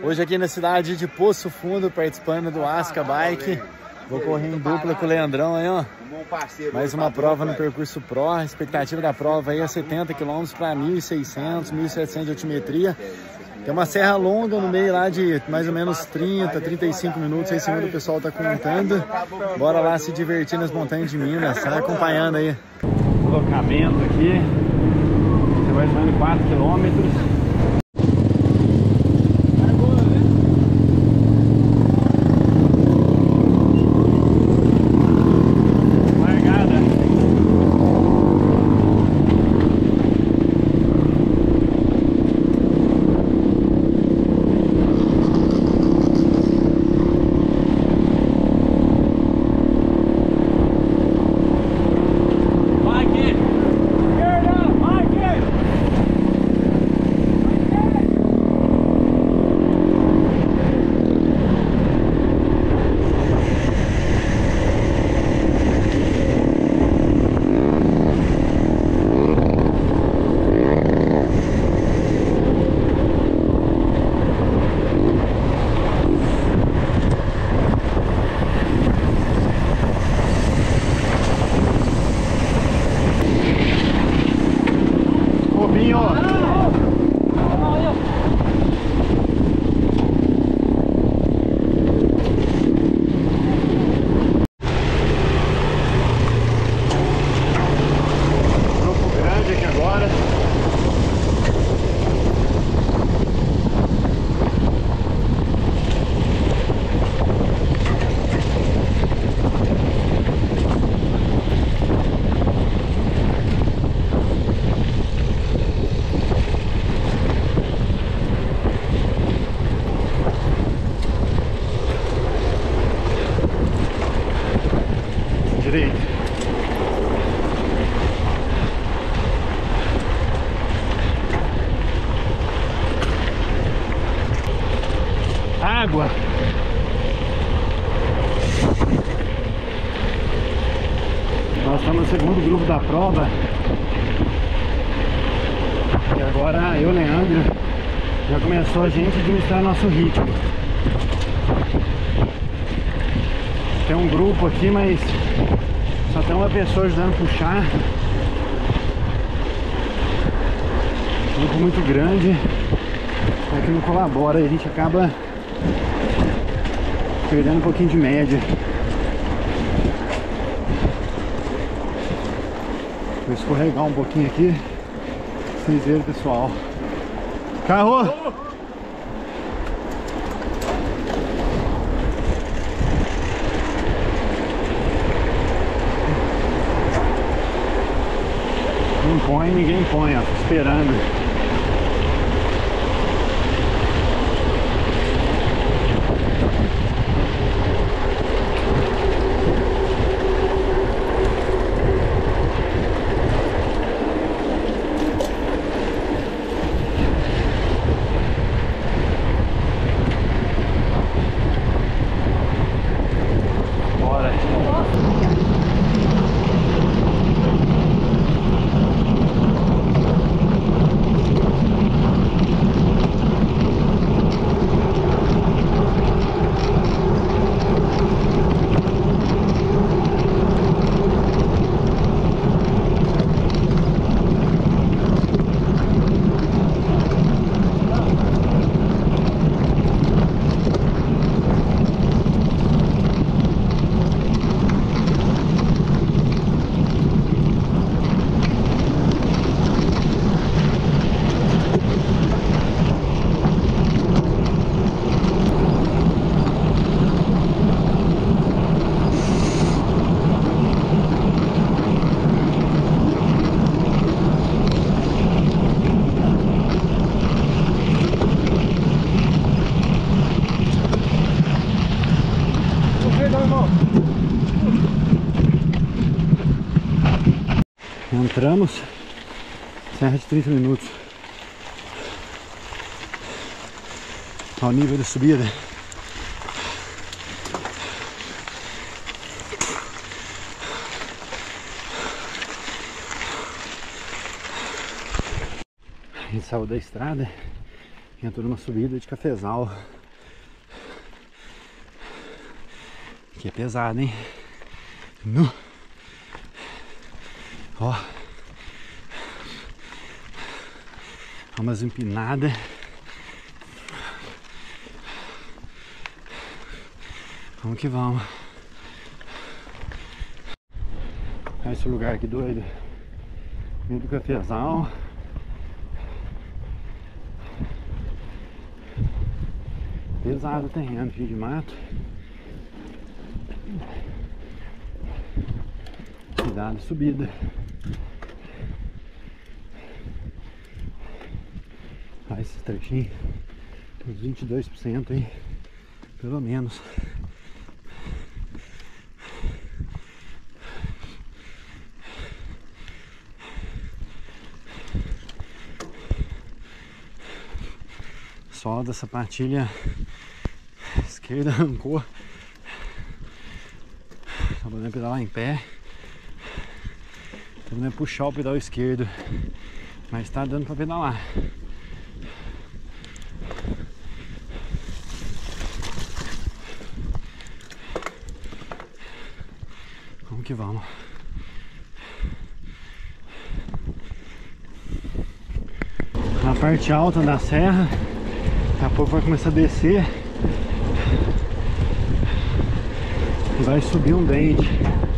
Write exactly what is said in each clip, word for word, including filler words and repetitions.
Hoje aqui na cidade de Poço Fundo, participando do Asca Bike. Vou correr em dupla com o Leandrão aí, ó. Mais uma prova no percurso Pro. A expectativa da prova aí é setenta quilômetros para mil e seiscentos, mil e setecentos de altimetria. Tem uma serra longa no meio lá de mais ou menos trinta, trinta e cinco minutos, aí segundo o pessoal tá contando. Bora lá se divertir nas montanhas de Minas, sai acompanhando aí. Deslocamento aqui, tem mais ou menos quatro quilômetros. Água. Nós estamos no segundo grupo da prova. E agora eu, Leandro, já começou a gente administrar nosso ritmo. Tem um grupo aqui, mas só tem uma pessoa ajudando a puxar. Um grupo muito grande, é que não colabora, a gente acaba perdendo um pouquinho de média. Vou escorregar um pouquinho aqui. Vocês viram, pessoal. Carro! Não põe, ninguém põe, ó. Tô esperando. Entramos, serra de trinta minutos. Ao nível de subida. A gente saiu da estrada e entrou numa subida de cafezal. Aqui é pesado, hein? No. Ó. Umas empinadas. Vamos que vamos. Olha esse lugar aqui doido. Meio do cafezal. Pesado o terreno, cheio de mato. Cuidado, subida. Olha esse trechinho. Uns vinte e dois por cento aí. Pelo menos. Sola da sapatilha esquerda arrancou. Tá podendo pedalar em pé. Tô podendo puxar o pedal esquerdo, mas tá dando pra pedalar. Vamos que vamos. Na parte alta da serra, daqui a pouco vai começar a descer e vai subir um dente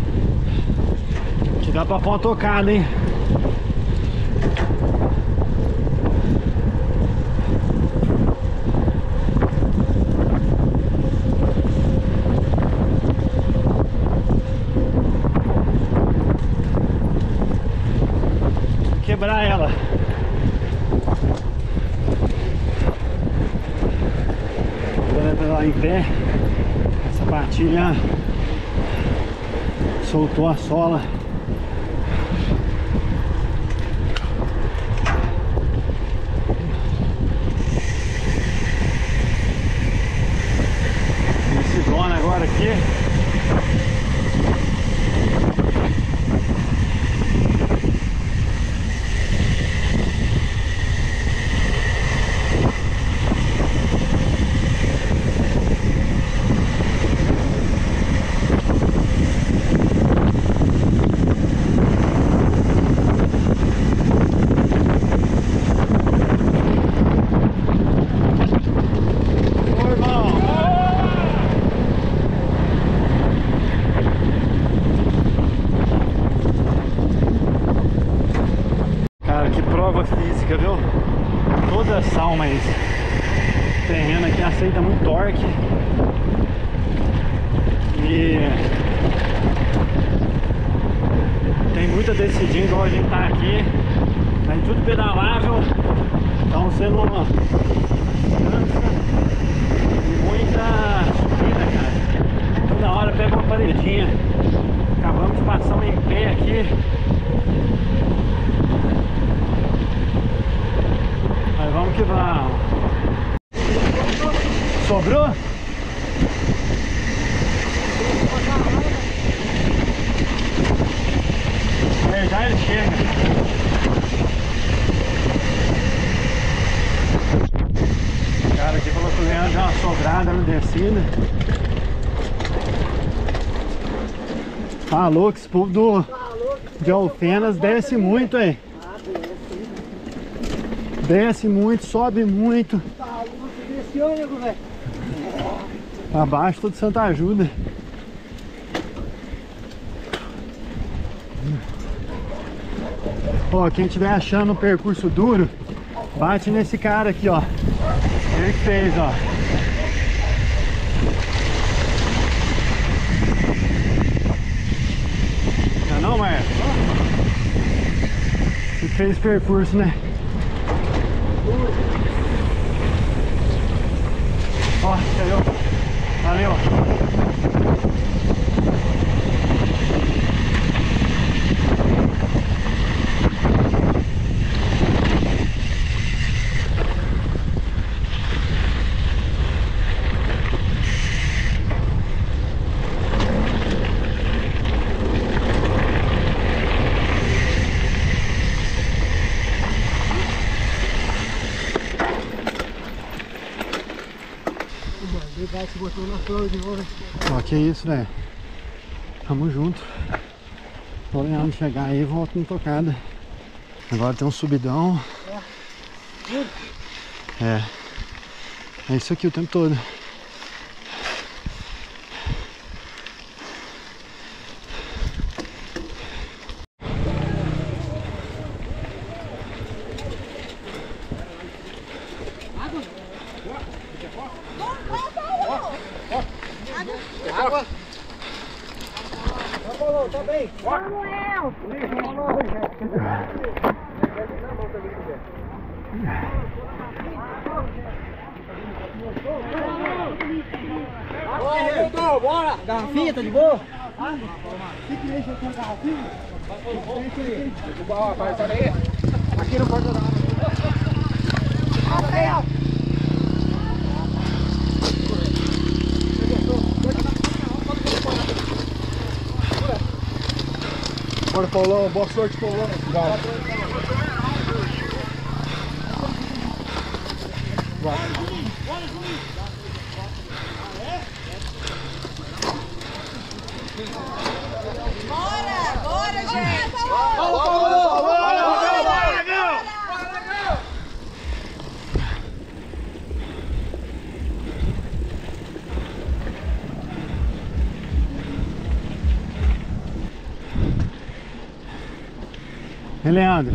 que dá pra pôr uma tocada, hein? Quebrar ela. Lá em pé, a sapatilha soltou a sola. Esse drone agora aqui. Física, viu? Todas são, mas o terreno aqui aceita muito torque e tem muita descidinha igual a gente tá aqui, mas tudo pedalável, então você não cansa e muita subida, cara. Toda hora pega uma paredinha. Acabamos de passar um em pé aqui. Mas vamos que vamos. Sobrou? É, já ele chega. O cara aqui falou que o Leandro deu uma sobrada na descida. Falou que esse povo do, de Alfenas desce muito aí. Desce muito, sobe muito. Abaixo todo Santa Ajuda. Ó, quem estiver achando o percurso duro, bate nesse cara aqui, ó. Ele que fez, ó. Não é não, Marcos? Ele fez o percurso, né? Ó, caiu. Valeu. Se botou na flor de ouro. Ó, que isso, velho. Tamo junto. Tô olhando chegar aí e volto no tocada. Agora tem um subidão. É. É isso aqui o tempo todo. Água. Tá bem. Samuel. Bora, bora. Garrafinha, tá de boa? Fique mexe com a garrafinha. Vai, sai daí. Aqui não pode dar. Bora, Paulão, boa sorte, Paulão. Vai. Bora, bora, gente! Bora, Paulão! Bora, Ei, Leandro.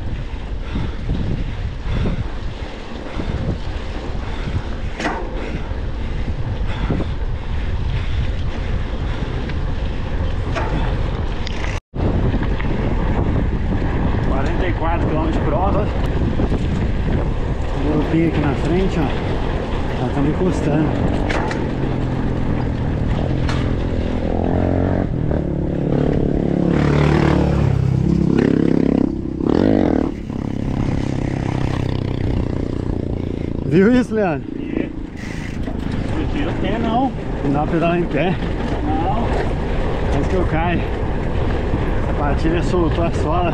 quarenta e quatro quilômetros de prova. O grupinho aqui na frente, ó. Já tá me encostando. Viu isso, Leandro? Tira o pé, não. Não dá pra pedalar em pé. Não. Antes que eu caia. A sapatilha soltou a sola.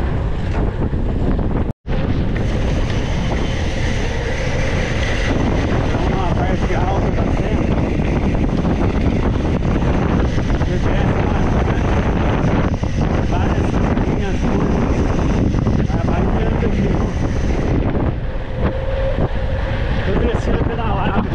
Vamos numa parte alta da serra. Você desce uma várias linhas curvas. Vai variando aqui. Eu desci a pedalada.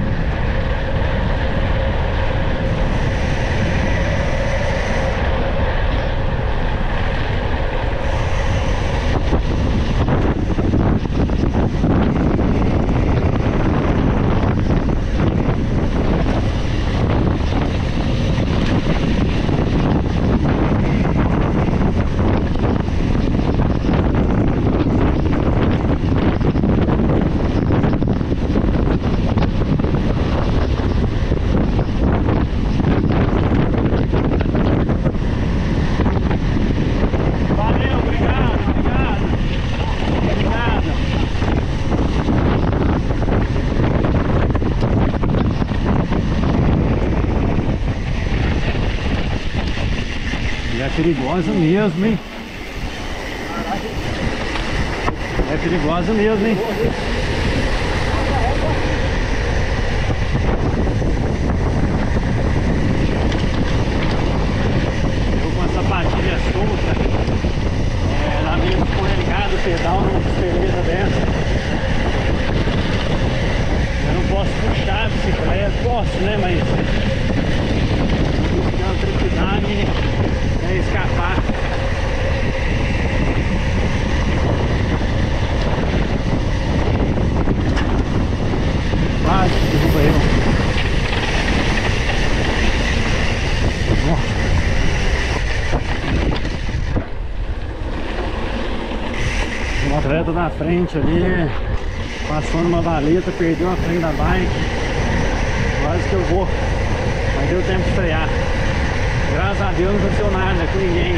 É perigosa mesmo, hein? É perigosa mesmo, hein? Eu com a sapatilha solta, é, lá meio escorregado o pedal numa beleza dessa. Eu não posso puxar a bicicleta, posso, né? Mas tem uma trepidade. É escapar. Quase derruba eu. Nossa. Um atleta na frente ali passou numa valeta, perdeu a frente da bike. Quase que eu vou, mas deu tempo de frear. Graças a Deus não aconteceu nada com ninguém.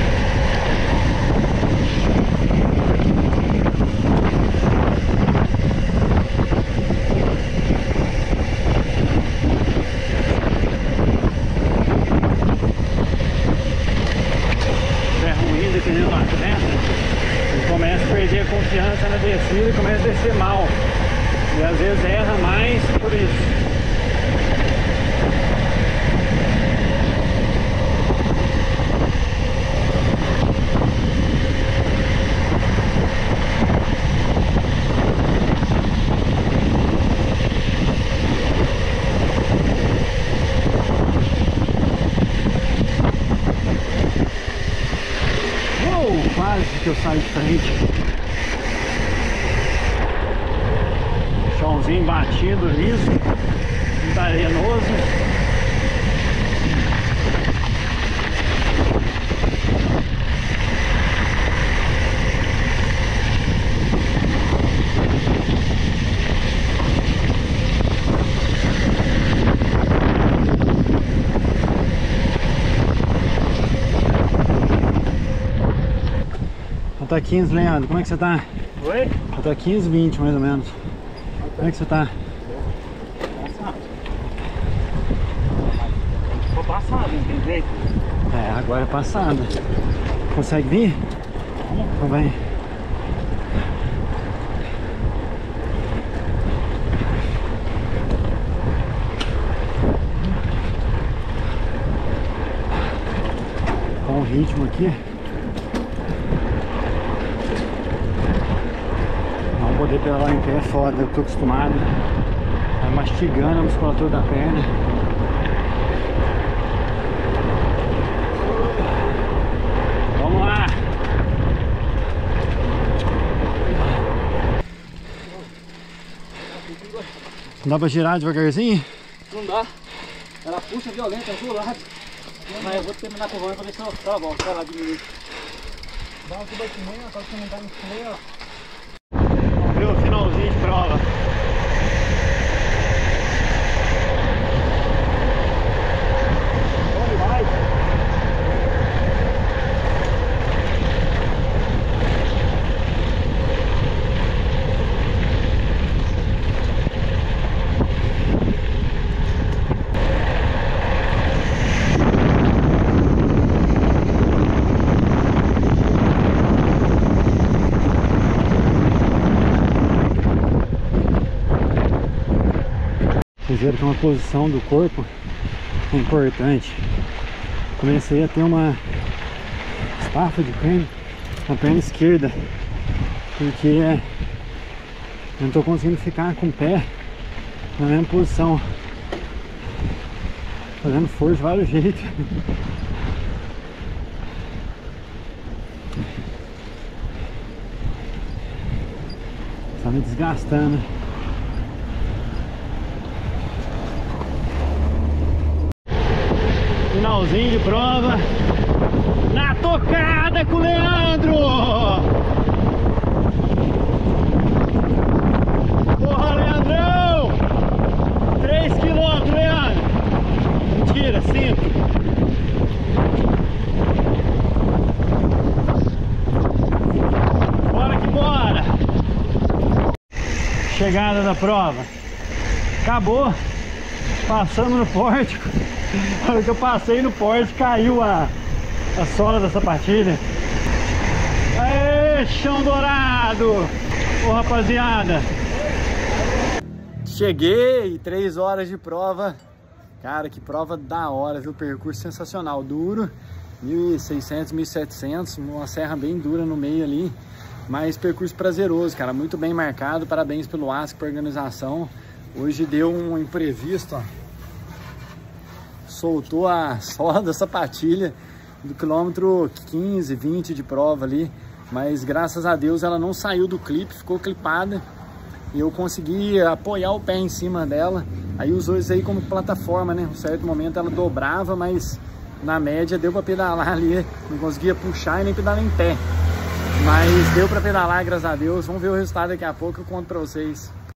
É ruim dependendo do atleta, ele começa a perder a confiança na descida e começa a descer mal. E às vezes erra mais por isso. quase que eu saio de frente. Chãozinho batido, liso, muito arenoso. Tá quinze, Leandro, como é que você tá? Oi? Tá quinze, vinte mais ou menos. Como é que você tá? Passado. Tô passado, não tem jeito. É, agora é passada. Consegue vir? Então vem. Com o ritmo aqui. Poder pedalar em pé é foda, eu tô acostumado. Vai mastigando a musculatura da perna. Vamos lá! Não dá pra girar devagarzinho? Não dá. Ela puxa violenta do lado. Mas eu vou terminar com o vão pra ver se eu tá bom, tá lá diminuir. Dá um tubo aqui meio, ó, pra você não tá no meio, ó. Viu o finalzinho de prova. Bom demais. Vocês viram que uma posição do corpo é importante. Comecei a ter uma estafa de creme na perna esquerda, porque eu não estou conseguindo ficar com o pé na mesma posição, fazendo força de vários jeitos. Está me desgastando. Finalzinho de prova, na tocada com o Leandro! Porra, Leandrão! três quilômetros, Leandro! Mentira, cinco! Bora que bora! Chegada da prova. Acabou! Passamos no pórtico. Na hora que eu passei no pórtico, caiu a, a sola da sapatilha. Aê, chão dourado! Ô, rapaziada! Cheguei, três horas de prova. Cara, que prova da hora, viu? Percurso sensacional, duro. mil e seiscentos, mil e setecentos, uma serra bem dura no meio ali. Mas percurso prazeroso, cara, muito bem marcado. Parabéns pelo ASCA, pela organização. Hoje deu um imprevisto, ó. Soltou a sola da sapatilha do quilômetro quinze, vinte de prova ali, mas graças a Deus ela não saiu do clipe, ficou clipada e eu consegui apoiar o pé em cima dela. Aí usou isso aí como plataforma, né? Em um certo momento ela dobrava, mas na média deu para pedalar ali, não conseguia puxar e nem pedalar em pé, mas deu para pedalar, graças a Deus. Vamos ver o resultado daqui a pouco, eu conto para vocês.